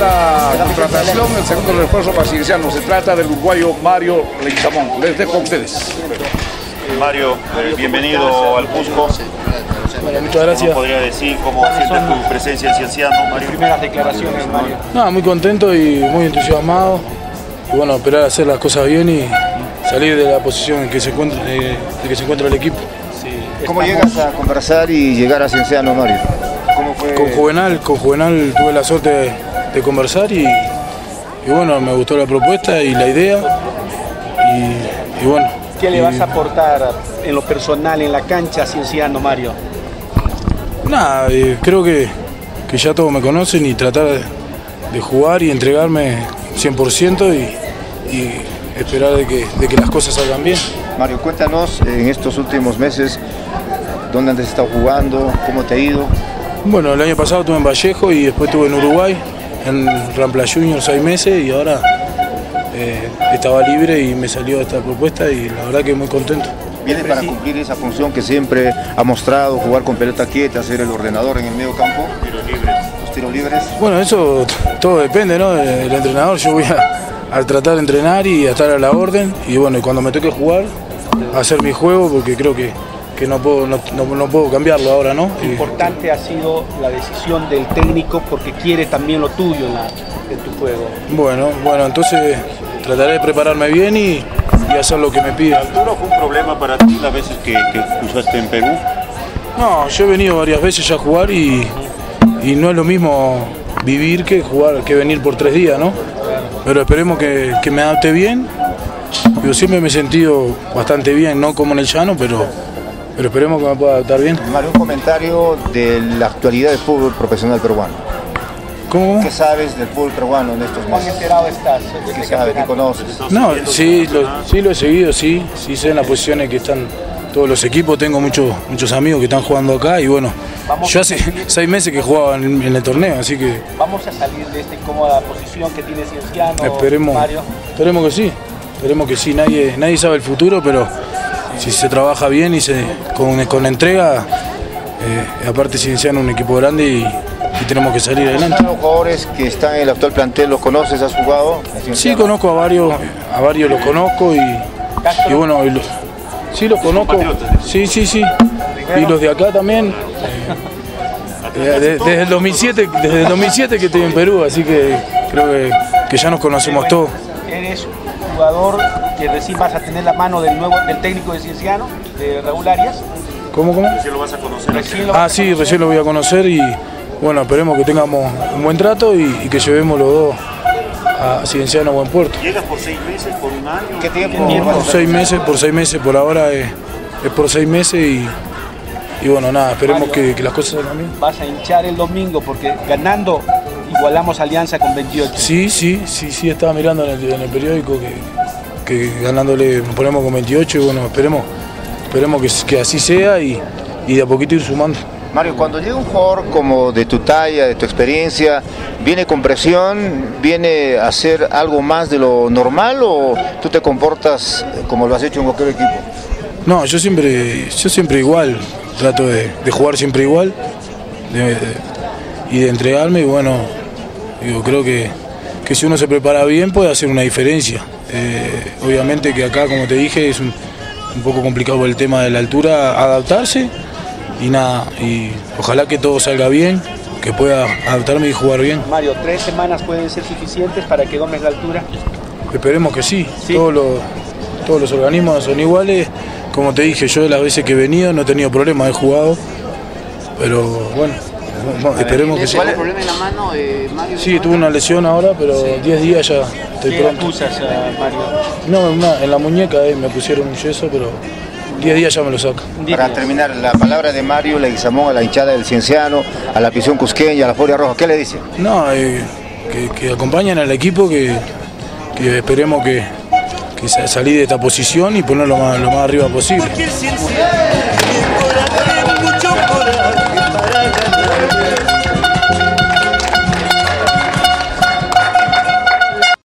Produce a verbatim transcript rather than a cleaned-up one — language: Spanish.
la contratación, el segundo refuerzo para Cienciano. Se trata del uruguayo Mario Leguizamón. Les dejo a ustedes. Mario, eh, bienvenido al Cusco. Bueno, muchas gracias. ¿Cómo podría decir cómo sientes tu presencia en Cienciano, Mario? Primeras declaraciones, Mario. No, muy contento y muy entusiasmado. Y bueno, esperar a hacer las cosas bien y salir de la posición en que se encuentra, eh, de que se encuentra el equipo. Sí. ¿Cómo llegas a conversar y llegar a Cienciano, Mario? ¿Cómo fue? Con Juvenal, con Juvenal tuve la suerte de, de conversar y, y bueno, me gustó la propuesta y la idea. Y, y bueno. ¿Qué le y, vas a aportar en lo personal, en la cancha a Cienciano, Mario? Nada, eh, creo que, que ya todos me conocen y tratar de, de jugar y entregarme cien por ciento y, y esperar de que, de que las cosas salgan bien. Mario, cuéntanos en estos últimos meses dónde has estado jugando, cómo te ha ido. Bueno, el año pasado estuve en Vallejo y después estuve en Uruguay, en Rampla Junior seis meses y ahora eh, estaba libre y me salió esta propuesta y la verdad que muy contento. ¿Vienes para cumplir esa función que siempre ha mostrado, jugar con pelota quieta, ser el ordenador en el medio campo? Tiros libres. Los tiros libres. Bueno, eso todo depende, ¿no? del entrenador. Yo voy a, a tratar de entrenar y a estar a la orden y bueno, y cuando me toque jugar, a hacer mi juego porque creo que, que no, puedo, no, no, no puedo cambiarlo ahora, ¿no? Importante ha sido la decisión del técnico porque quiere también lo tuyo en, la, en tu juego. Bueno, bueno, entonces trataré de prepararme bien y, y hacer lo que me pide. ¿La altura fue un problema para ti las veces que, que usaste en Perú? No, yo he venido varias veces ya a jugar y, y no es lo mismo vivir que jugar, que venir por tres días, ¿no? Pero esperemos que, que me adapte bien. Yo siempre me he sentido bastante bien, no como en el llano, pero, pero esperemos que me pueda adaptar bien. Mario, un comentario de la actualidad del fútbol profesional peruano. ¿Cómo? ¿Qué sabes del fútbol peruano en estos ¿Cuán meses? enterado estás? ¿Qué sabes? ¿Qué conoces? No, sí lo, sí lo he seguido, sí, sí sé en las posiciones que están todos los equipos, tengo muchos muchos amigos que están jugando acá y bueno, Vamos yo hace seis meses que jugaba en, en el torneo, así que Vamos a salir de esta incómoda posición que tiene Cienciano, esperemos, Mario. esperemos que sí, esperemos que sí, nadie, nadie sabe el futuro, pero si se trabaja bien y se con, con entrega, eh, aparte Cienciano es un equipo grande y, y tenemos que salir adelante. ¿Los jugadores que están en el actual plantel los conoces? ¿Has jugado? Sí, conozco a varios, a varios los conozco y, y bueno, y los, sí los conozco, sí, sí, sí, y los de acá también. Eh, de, desde el dos mil siete, desde el dos mil siete que estoy en Perú, así que creo que, que ya nos conocemos todos. Eres un jugador que recién vas a tener la mano del nuevo del técnico de Cienciano, de Raúl Arias. ¿Cómo, cómo? Recién lo vas a conocer. Recién lo Ah, vas a sí, conocer. recién lo voy a conocer y bueno, esperemos que tengamos un buen trato y, y que llevemos los dos a Cienciano a buen puerto. ¿Llegas por seis meses, por un año? ¿Qué tiempo? Por seis meses, por seis meses, por ahora es, es por seis meses y, y bueno, nada, esperemos que, que las cosas salgan bien. Vas a hinchar el domingo porque ganando igualamos Alianza con veintiocho. Sí, sí, sí, sí, estaba mirando en el, en el periódico que, que ganándole nos ponemos con veintiocho y bueno, esperemos, esperemos que, que así sea y, y de a poquito ir sumando. Mario, cuando llega un jugador como de tu talla, de tu experiencia, ¿viene con presión? ¿Viene a hacer algo más de lo normal o tú te comportas como lo has hecho en cualquier equipo? No, yo siempre, yo siempre igual, trato de, de jugar siempre igual de, de, y de entregarme y bueno, digo, creo que, que si uno se prepara bien puede hacer una diferencia. Eh, obviamente que acá, como te dije, es un, un poco complicado por el tema de la altura adaptarse. Y nada, y ojalá que todo salga bien, que pueda adaptarme y jugar bien. Mario, ¿tres semanas pueden ser suficientes para que domes la altura? Esperemos que sí, sí. Todos, los, todos los organismos son iguales. Como te dije, yo de las veces que he venido no he tenido problemas, he jugado, pero bueno, no, esperemos que sí. ¿Cuál es el problema en la mano, eh, Mario? Sí, tuve una lesión ahora, pero diez sí. días ya estoy ¿Qué pronto. acusas a Mario? No, una, en la muñeca eh, me pusieron un yeso, pero diez días ya me lo saca. Para terminar, la palabra de Mario Leguizamón a la hinchada del Cienciano, a la afición cusqueña, a la Furia Roja, ¿qué le dice? No, eh, que, que acompañen al equipo, que, que esperemos que, que salir de esta posición y ponerlo lo más, lo más arriba posible.